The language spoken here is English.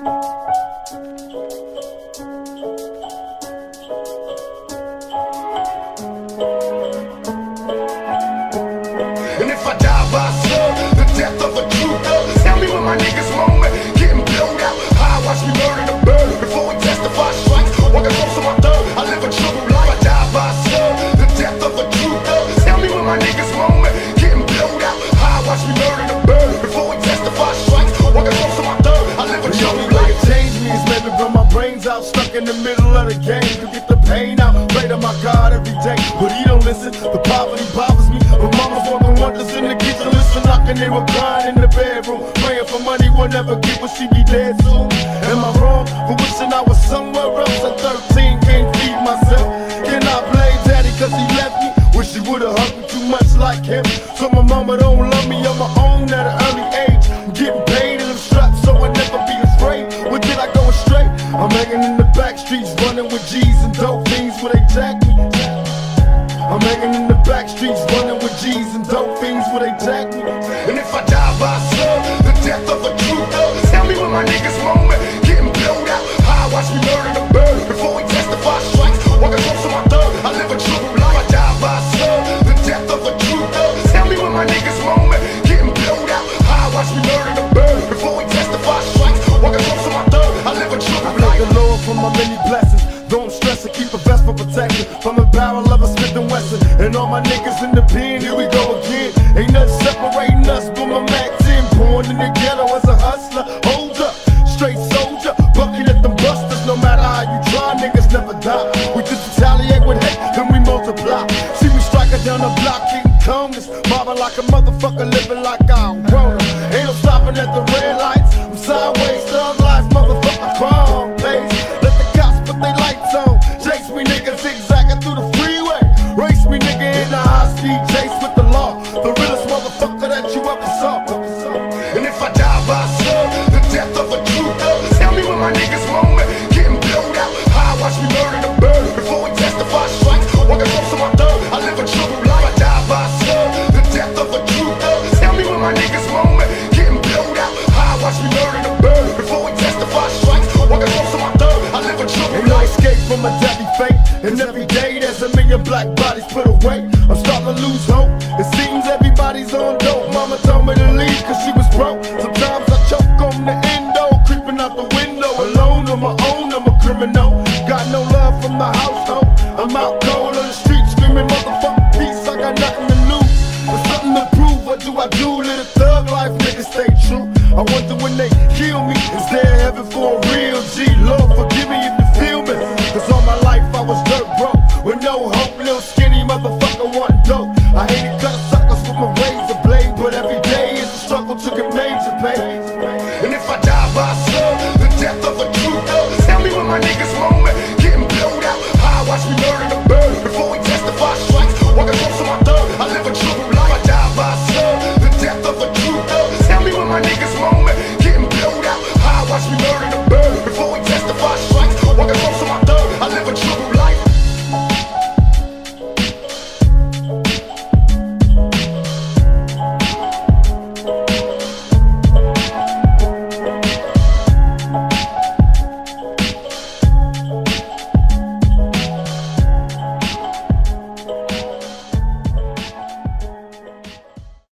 And if I die by slug, the death of a true thug, tell me when my niggas moment, getting blown out. I watch me murder the bird before we testify strikes. Walking close to my thug, I live a troubled life. I die by slug, the death of a true thug, tell me when my niggas moment, getting blown out. I watch me murder the bird before we testify strikes. Walking close to my thug, I live a troubled life. Change me is maybe blow my brains out, stuck in the middle of the game to get the pain out. Pray to my God every day, but he don't listen. The poverty bothers me. But mama's working wonders in the kitchen, listen, knocking, they were crying in the bedroom, praying for money we'll never get, but she be dead soon. Am I wrong for wishing I was somewhere else? At 13, can't feed myself. Can I blame daddy cause he left me? Wish he would've hugged me too much like him. So my mama don't love me on my own at an early age. I'm getting paid and I'm strapped so I never be afraid. When did I go astray? I'm hanging in the back streets, running with G's and dope fiends where they jack me. I'm hanging in the back streets, running with G's and dope fiends where they jack me. And if I die by slug, the death of a true thug, tell me when my niggas moment, getting blown out. I watch me murder the bird before we testify strikes. Walking close to my thug, I live a troubled life. I die by slug, the death of a true thug, tell me when my niggas moment, getting blown out. I watch me murder the bird before we testify strikes. Walking close to my thug, I live a troubled life. I thank the Lord for my many blessings. Don't stress and keep a vest for protection from the barrel of a Smith & Wesson. And all my niggas in the pen, here we go again. Ain't nothing separating us but my Mac 10. Born in the ghetto as a hustler. Hold up, straight soldier, bucking at them busters. No matter how you try, niggas never die. We just retaliate with hate, then we multiply. See me striking down the block, getting congas, mobbing like a motherfucker, living like I want. Ain't no stopping at the red lights. I'm sideways, thug life, motherfucker, crime pays. Let the cops put their lights on. Chase me, nigga, zigzagging through the freeway. Race me, nigga, in a high-speed chase with the law. The realest motherfucker that you ever saw. And if I die by slug, the death of a true thug, tell me when my niggas moment, getting blown out. I watch me murder the bird before we testify strikes. Walking close to my thug, I live a troubled life. I die by slug, the death of a true thug, tell me when my niggas moment, getting blown out. I watch me murder the bird before we testify strikes. Walking close to my thug, I live a troubled life. Ain't no escape from a deadly fate, and every day there's a million black bodies put away. I'm starting to lose hope. It seems everybody's on dope. Mama told me to leave cause she was broke. Sometimes I choke on the endo, creeping out the window. Alone on my own, I'm a criminal. Got no love from the household. I'm out cold on the street screaming motherfucking peace. I got nothing to lose, but something to prove. What do I do? Live a thug life, niggas stay true. I wonder when they kill me, is there heaven for a real G? Lord forgive me if you feel me, cause all my life I was dirt broke, with no hope, little skinny motherfucker wanting dope. I hated cut suckers with my razor blade, but every day is a struggle to get major pay.